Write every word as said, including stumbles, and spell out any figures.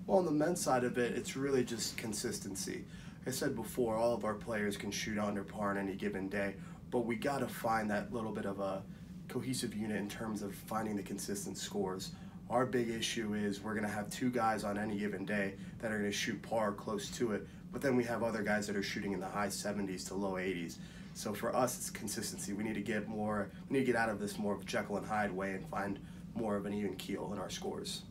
Well, on the men's side of it, it's really just consistency. Like I said before, all of our players can shoot under par on any given day, but we got to find that little bit of a cohesive unit in terms of finding the consistent scores. Our big issue is we're going to have two guys on any given day that are going to shoot par close to it, but then we have other guys that are shooting in the high seventies to low eighties. So for us, it's consistency. We need to get more, we need to get out of this more of Jekyll and Hyde way and find more of an even keel in our scores.